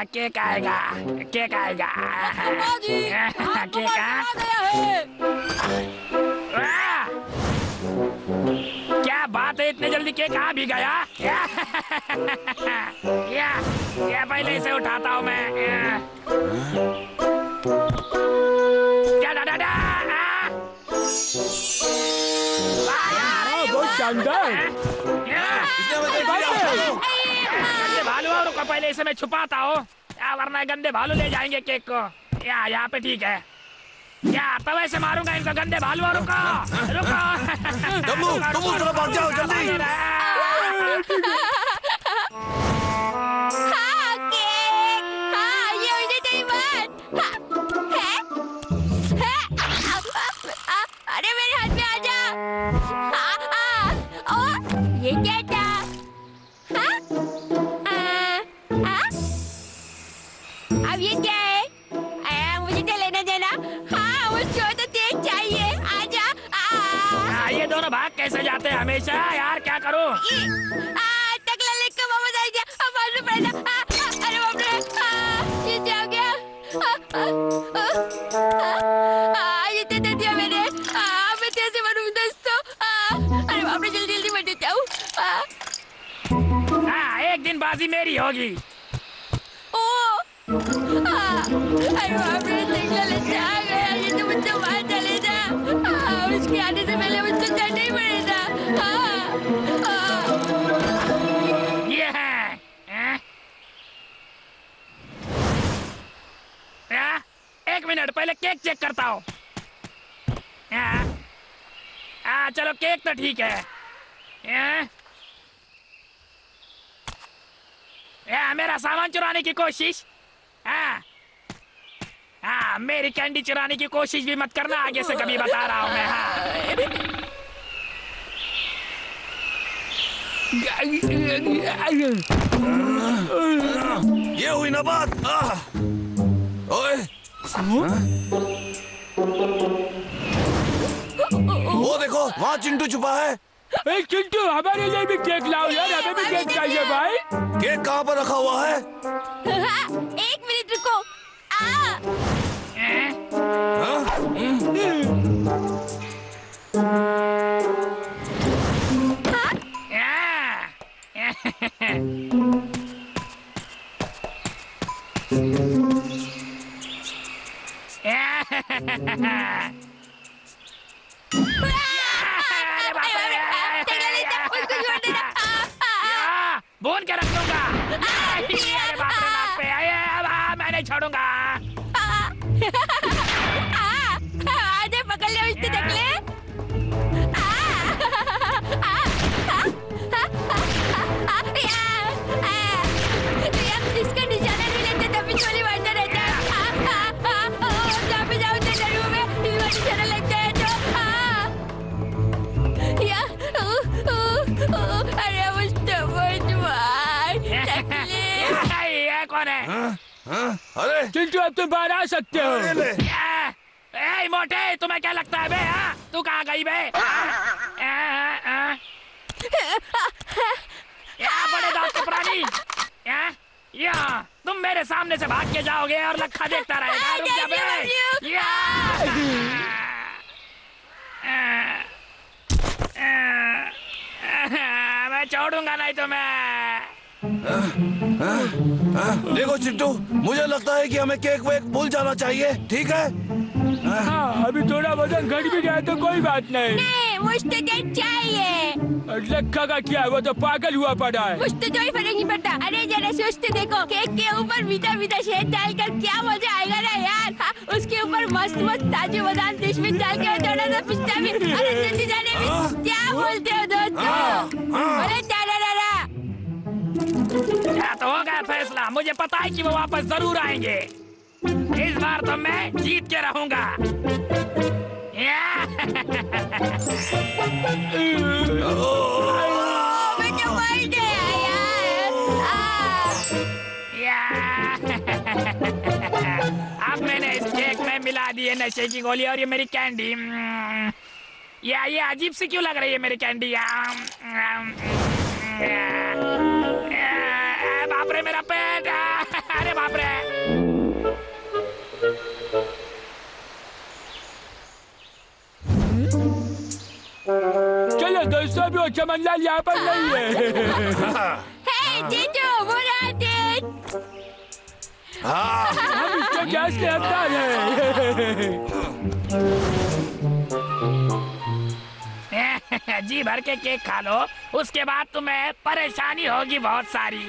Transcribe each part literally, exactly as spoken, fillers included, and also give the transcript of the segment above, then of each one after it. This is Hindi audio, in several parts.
केक आएगा, केक आएगा, केक आ क्या बात है, इतने जल्दी केक आ भी गया। या, या पहले इसे उठाता हूँ मैं। क्या डा डा डा बहुत शानदार। गंदे भालू और रुको, पहले इसे मैं छुपाता हूँ, वरना गंदे भालू ले जाएंगे केक को। या यहाँ पे ठीक है, क्या तवे से मारूंगा इनको गंदे भालू और रुको, रुको। डब्लू, तुम उस तरफ भाग जाओ जल्दी। हाँ केक, हाँ ये मुझे तेरी बात। है? है? अरे मेरे हाथ में आजा। हाँ हाँ, और ये क्या था? हाँ? हाँ? अब ये क्या है? आ, मुझे तो लेना देना। हाँ मुझे तो तेज चाहिए, आजा। आ, ये दोनों भाग कैसे जाते हैं हमेशा यार, क्या करूं? टकला लेकर वापस आ गया, अब मालूम पड़ा। अरे बाप रे, ये क्या हो गया? ये तो दे दिया मैंने। मैं कैसे बनूं दोस्तों? अरे बाप रे, जल्दी जल्दी बन जाऊं। हाँ, एक दिन बाजी मेरी होगी। ओ, अरे बाप रे, टकला लेकर आ गया, ये तो मुझसे बाहर चले जा। उसके आने से पहले मुझसे चढ़ना ही पड़ेगा। ये है, है? एक मिनट, पहले केक चेक करता हूँ। हाँ चलो, केक तो ठीक है। आ? आ, मेरा सामान चुराने की कोशिश। हाँ हाँ, मेरी कैंडी चुराने की कोशिश भी मत करना आगे से, कभी बता रहा हूँ मैं। हाँ ये हुई ना बात। ओए, वो देखो वहाँ चिंटू छुपा है। ए चिंटू, हमारे लिए भी केक लाओ यार, हमें भी केक चाहिए भाई। केक कहाँ पर रखा हुआ है? एक मिनट रुको। बोन के रख दूंगा। अरे बाप रे, नाक पे आए, मैं नहीं छोड़ूंगा। आजा पकड़ ले उससे, देख ले। इसका निशाना नहीं लेते तभी गोली मारता रहता है। जहाँ पे जाओ तो जरूर में इसका निशाना लगता है तो। या अरे मुझसे मत मार। ये कौन है? हाँ? हाँ? अरे चिंटू, अब तुम बाहर आ सकते हो। ए मोटे, तुम्हें क्या लगता है बे? हाँ? तू कहाँ गई बे? या बड़े दांत के प्राणी, या या तुम मेरे सामने से भाग के जाओगे और लखा देखता रहेगा। रुक जा बे। या मैं छोड़ूंगा नहीं तुम्हें। देखो चिंटू, मुझे लगता है कि हमें केक वेक भूल जाना चाहिए, ठीक है? हाँ, अभी थोड़ा वजन घट भी गया तो कोई बात नहीं। नहीं, मुझे केक चाहिए। लक्का का क्या है, वो तो पागल हुआ पड़ा है। मुझे कोई फर्क नहीं पड़ता। अरे जरा सोचते देखो, केक के ऊपर मीठा मीठा शहद डालकर क्या मजा आएगा ना यार। हाँ, उसके ऊपर मस्त मस्त ताजे बादाम किशमिश डाल के थोड़ा सा पिस्ता भी। अरे जल्दी जाने में क्या बोलते हो दोस्तों? अरे क्या तो हो गया फैसला। मुझे पता है कि वो वापस जरूर आएंगे। इस बार तो मैं जीत के रहूंगा। अब मैंने इस केक में मिला दी है नशे की गोली और ये मेरी कैंडी। या ये अजीब सी क्यों लग रही है मेरी कैंडी? बाप रे मेरा पेट, अरे बाप रे। चमनलाल यहाँ पर नहीं है। हे जीजू मुरादिन। हाँ हम इसको गैस के अंदर है। जी भर के केक खा लो, उसके बाद तुम्हें परेशानी होगी बहुत सारी।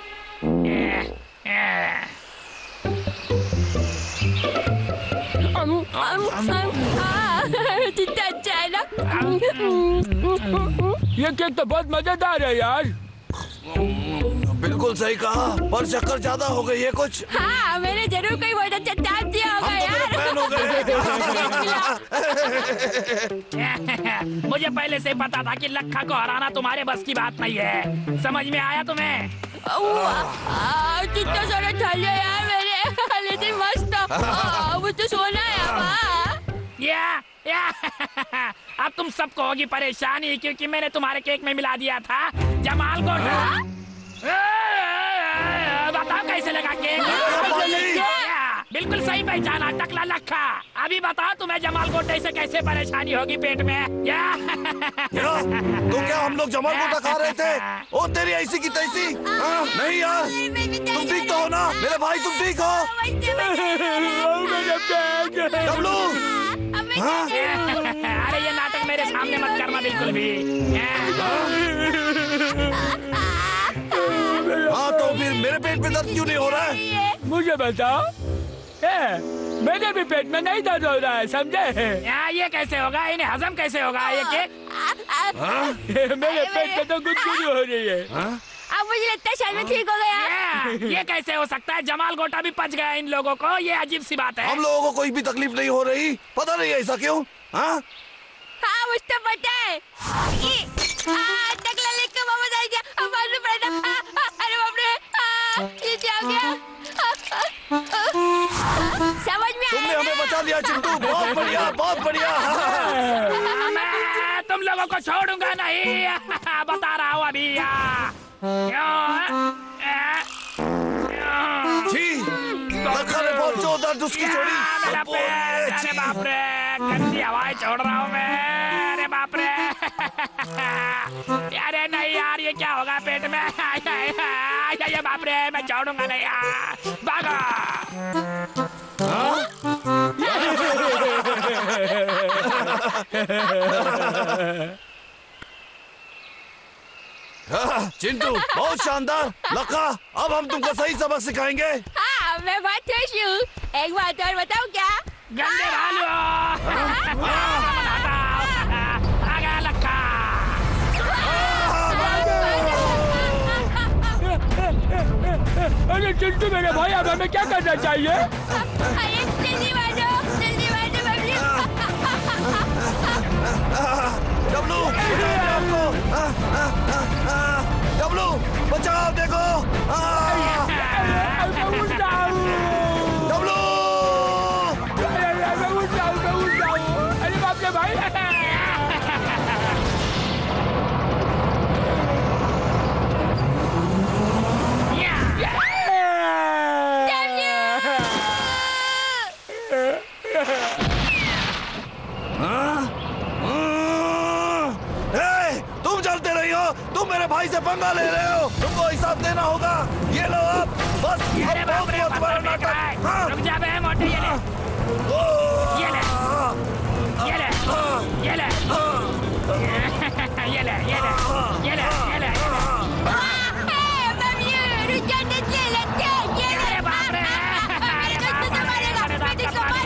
कितना अच्छा है ना। ये केक तो बहुत मजेदार है यार। बिल्कुल सही कहा, पर शक्कर ज्यादा हो गई है कुछ। हाँ मैंने जरूर कोई बहुत अच्छा टाइम दिया होगा हम तो यार। तेरे फैन हो गए। मुझे पहले से पता था कि लखा को हराना तुम्हारे बस की बात नहीं है। समझ में आया तुम्हें? कितना सारा थालिया यार मेरे, लेकिन मस्त। मुझे सोना है अब। या, या। अब तुम सबको होगी परेशानी क्योंकि मैंने तुम्हारे केक में मिला दिया था जमाल को। बताओ कैसे लगा केक? बिल्कुल सही पहचाना टकला लखा। अभी बताओ तुम्हें जमाल गोटे से कैसे परेशानी होगी पेट में? या? क्या? तो क्या हम लोग जमाल गोटा खा रहे थे? ओ तेरी ऐसी की तैसी। हाँ? नहीं यार, तुम ठीक तो हो ना? मेरे भाई तुम ठीक हो? डब्लू। हाँ? अरे ये नाटक मेरे सामने मत करना बिल्कुल भी। हाँ तो फिर मेरे पेट में दर्द क्यों नहीं हो रहा है? मुझे बताओ, ए, मेरे भी पेट में नहीं दर्द हो रहा है, समझे? या, ये कैसे होगा? इन्हें हजम कैसे होगा ये केक? मेरे पेट में तो गुदगुदी हो रही है। हाँ? अब मुझे लगता है शायद मैं ठीक हो गया। या, ये कैसे हो सकता है? जमाल गोटा भी पच गया इन लोगों को, ये अजीब सी बात है। हम लोगों को कोई भी तकलीफ नहीं हो रही, पता नहीं ऐसा क्यों? हाँ? हाँ मुझे पता है। टकला लेके वापस आ गया। अब मालूम पड़ा। अरे बाप रे, ये क्या हो गया? समझ में तुमने आया हमें बचा लिया चिंटू, बहुत बढ़िया, बहुत बढ़िया। मैं तुम लोगों को छोड़ूंगा नहीं। बता रहा हूँ अभी। छी, लखा ने बहुत जोरदार दुस्की छोड़ी। मेरा पेट, अरे बाप रे, गंदी हवाएं छोड़ रहा हूँ मैं। अरे बाप रे। अरे नहीं यार, ये क्या होगा पेट में? ये बाप रे, मैं छोड़ूंगा नहीं यार। भागो। हाँ, चिंटू बहुत शानदार। लखा, अब हम तुमको सही सबक सिखाएंगे। हाँ मैं बहुत खुश हूँ। एक बात और बताऊँ क्या? गंदे भालू। आ गया लखा। अरे चिंटू मेरे भाई, अब हमें क्या करना चाहिए? अरे जल्दी मारो, जल्दी मारो बबलू। डब्लू, डब्लू बचाओ, देखो। डब्लू, अरे बाप रे भाई। तुम चलते रही हो, तुम मेरे भाई से पंगा ले रहे हो, तुमको हिसाब देना होगा। ये लो अब, बस अरे अब बाप बहुत रे, बहुत बड़ा पत्थर फेंक नाटक। रहा है। हाँ? रुक जा बे मोटे, ये ले, ये ले, ये ले, ये ले, ये ले, ये ले, ये ले, ये ले, ये ले। बबलू रुक जा, नहीं लगते। ये अरे बाप रे, अरे बाप रे, अरे बाप रे, छोड़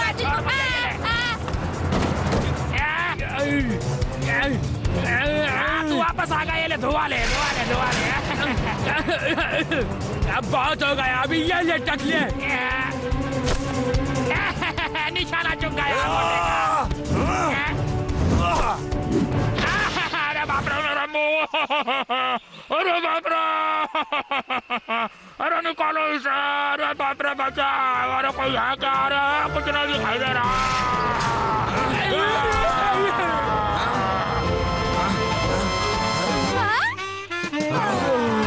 मुझे। हाँ, तू वापस आ गया। ये ले, धुआ ले, धुआ ले, धुआ ले। अब बहुत हो गया, अभी ये ले टकले। निशाना चुक गया मोटे का। अरे बाप रे, मेरा मुंह। अरे बाप रे, अरे निकालो इसे। अरे बाप रे, बचा। अरे कोई है क्या? अरे कुछ नहीं दिखाई दे रहा। हाँ?